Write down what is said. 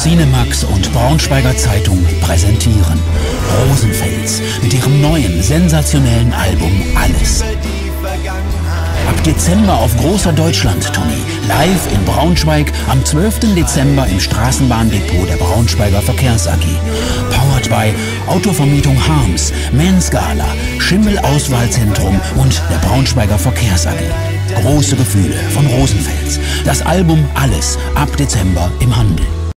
Cinemax und Braunschweiger Zeitung präsentieren Rosenfels mit ihrem neuen, sensationellen Album Alles. Ab Dezember auf großer Deutschland-Tournee, live in Braunschweig, am 12. Dezember im Straßenbahndepot der Braunschweiger Verkehrs AG. Powered by Autovermietung Harms, Mensgala, Schimmel-Auswahlzentrum und der Braunschweiger Verkehrs AG. Große Gefühle von Rosenfels. Das Album Alles ab Dezember im Handel.